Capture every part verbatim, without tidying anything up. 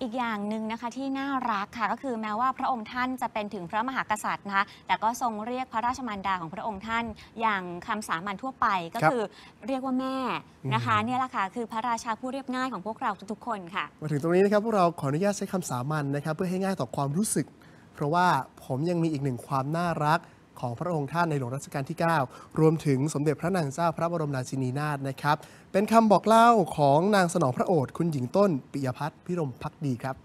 อีกอย่างหนึ่งนะคะที่น่ารักค่ะก็คือแม้ว่าพระองค์ท่านจะเป็นถึงพระมหากษัตริย์นะคะแต่ก็ทรงเรียกพระราชมารดาของพระองค์ท่านอย่างคำสามัญทั่วไปก็คือเรียกว่าแม่นะคะเนี่ยแหละค่ะคือพระราชาผู้เรียบง่ายของพวกเราทุกๆคนค่ะมาถึงตรงนี้นะครับพวกเราขออนุญาตใช้คำสามัญนะครับเพื่อให้ง่ายต่อความรู้สึกเพราะว่าผมยังมีอีกหนึ่งความน่ารักของพระองค์ท่านในหลวงรัชกาลที่ เก้า รวมถึงสมเด็จพระนางเจ้าพระบรมราชินีนาถนะครับเป็นคำบอกเล่าของนางสนองพระโอษฐ์คุณหญิงต้นปิยพัฒน์พิรมภักดีครับ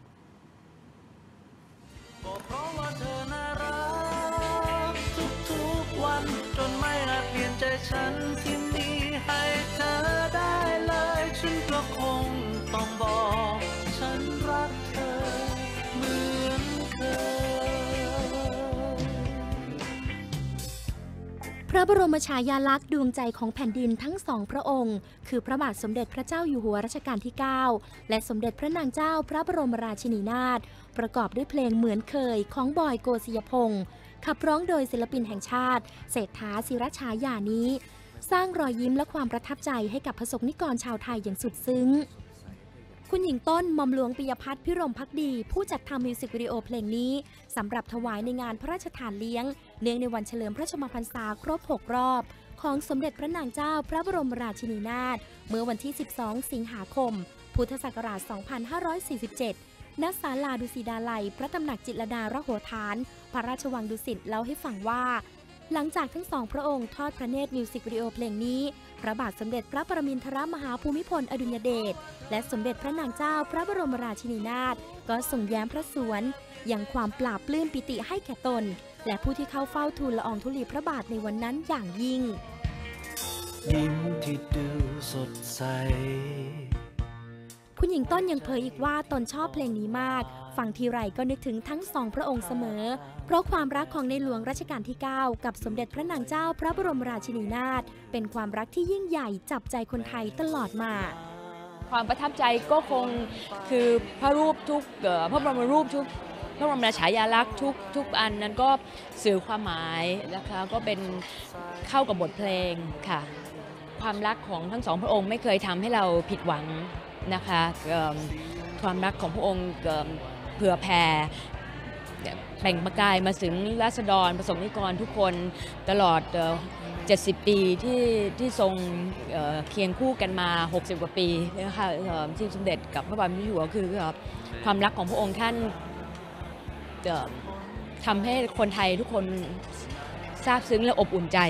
เพราะว่าเธอน่ารักทุกๆวันจนไม่อาจเปลี่ยนใจฉันที่มีให้เธอได้เลยฉันก็คงต้องบอกฉันรักเธอเหมือนเคยพระบรมฉายาลักษณ์ดวงใจของแผ่นดินทั้งสองพระองค์คือพระบาทสมเด็จพระเจ้าอยู่หัวรัชกาลที่ เก้า และสมเด็จพระนางเจ้าพระบรมราชินีนาถประกอบด้วยเพลงเหมือนเคยของบอยโกสิยพงศ์ขับร้องโดยศิลปินแห่งชาติเศรษฐาศิรฉายานี้ สร้างรอยยิ้มและความประทับใจให้กับประสบนิกรชาวไทยอย่างสุดซึ้งคุณหญิงต้นหม่อมหลวงปิยพัฒน์พิรมภักดีผู้จัดทำมิวสิกวิดีโอเพลงนี้สำหรับถวายในงานพระราชทานเลี้ยงเนื่องในวันเฉลิมพระชนมพรรษาครบหกรอบของสมเด็จพระนางเจ้าพระบรมราชินีนาถเมื่อวันที่สิบสองสิงหาคมพุทธศักราชสองพันห้าร้อยสี่สิบเจ็ดณศาลาดุสิตาลัยพระตำหนักจิตรลดาระโหฐานพระราชวังดุสิตเล่าให้ฟังว่าหลังจากทั้งสองพระองค์ทอดพระเนตรมิวสิกวิดีโอเพลงนี้พระบาทสมเด็จพระปรมินทรมหาภูมิพลอดุลยเดชและสมเด็จพระนางเจ้าพระบรมราชินีนาถก็ส่งแย้มพระสวนยังความปราบปลื้มปิติให้แก่ตนและผู้ที่เข้าเฝ้าทูลละอองธุลีพระบาทในวันนั้นอย่างยิ่งยิ้มที่ดูสดใสคุณหญิงต้นยังเผยอีกว่าตนชอบเพลงนี้มากฟังทีไรก็นึกถึงทั้งสองพระองค์เสมอเพราะความรักของในหลวงรัชกาลที่ เก้า กับสมเด็จพระนางเจ้าพระบรมราชินีนาถเป็นความรักที่ยิ่งใหญ่จับใจคนไทยตลอดมาความประทับใจก็คงคือพระรูปทุกพระบรมรูปทุกพระบรมฉายาลักษณ์ทุกทุกอันนั้นก็สื่อความหมายนะคะก็เป็นเข้ากับบทเพลงค่ะความรักของทั้งสองพระองค์ไม่เคยทำให้เราผิดหวังนะคะความรักของพระองค์เผื่อแผ่แบ่งประกายมาถึงราษฎรประสบนิกรทุกคนตลอดเจ็ดสิบปีที่ที่ทรงเคียงคู่กันมาหกสิบกว่าปีนะคะที่สมเด็จกับพระบาทสมเด็จอยู่หัวคือความรักของพระองค์ท่านทำให้คนไทยทุกคนซาบซึ้งและอบอุ่นใจ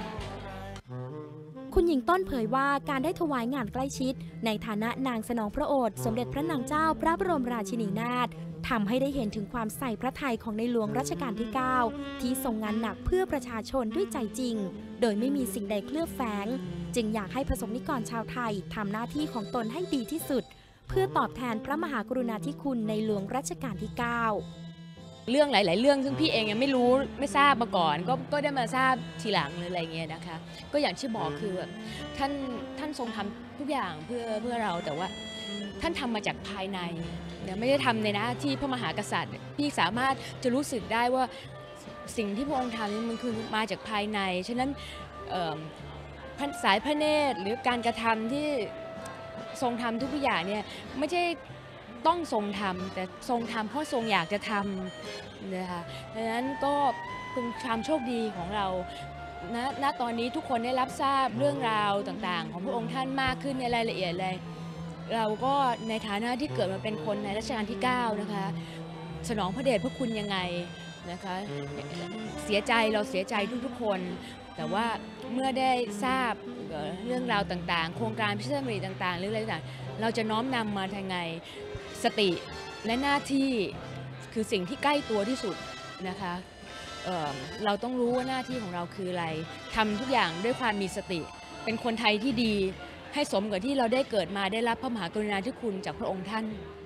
คุณหญิงต้นเผยว่าการได้ถวายงานใกล้ชิดในฐานะนางสนองพระโอษฐ์สมเด็จพระนางเจ้าพระบรมราชินีนาถทำให้ได้เห็นถึงความใส่พระทัยของในหลวงรัชกาลที่ เก้า ที่ทรงงานหนักเพื่อประชาชนด้วยใจจริงโดยไม่มีสิ่งใดเคลือบแฝงจึงอยากให้ประสบนิกรชาวไทยทำหน้าที่ของตนให้ดีที่สุดเพื่อตอบแทนพระมหากรุณาธิคุณในหลวงรัชกาลที่ เก้าเรื่องหลายๆเรื่องซึ่งพี่เองยังไม่รู้ไม่ทราบมาก่อนก็ก็ได้มาทราบทีหลังหรืออะไรเงี้ยนะคะก็อย่างที่บอกคือท่านท่านทรงทำทุกอย่างเพื่อเพื่อเราแต่ว่าท่านทำมาจากภายในเนี่ยไม่ได้ทำในหน้าที่พระมหากษัตริย์พี่สามารถจะรู้สึกได้ว่าสิ่งที่พระองค์ทำนี่มันคือมาจากภายในฉะนั้นสายพระเนตรหรือการกระทำที่ทรงทำทุกอย่างเนี่ยไม่ใช่ต้องทรงทำแต่ทรงทำเพราะทรงอยากจะทำนะคะดังนั้นก็เป็นความโชคดีของเราณณตอนนี้ทุกคนได้รับทราบเรื่องราวต่างๆของพระองค์ท่านมากขึ้นในรายละเอียดเลยเราก็ในฐานะที่เกิดมาเป็นคนในรัชกาลที่ เก้า นะคะสนองพระเดชพระคุณยังไงนะคะเสียใจเราเสียใจทุกๆคนแต่ว่าเมื่อได้ทราบเรื่องราวต่างๆโครงการพิเศษบริต่างๆหรืออะไรต่างๆเราจะน้อมนำมาทางไงสติและหน้าที่คือสิ่งที่ใกล้ตัวที่สุดนะคะเอ่อเราต้องรู้ว่าหน้าที่ของเราคืออะไรทำทุกอย่างด้วยความมีสติเป็นคนไทยที่ดีให้สมกับที่เราได้เกิดมาได้รับพระมหากรุณาธิคุณจากพระองค์ท่าน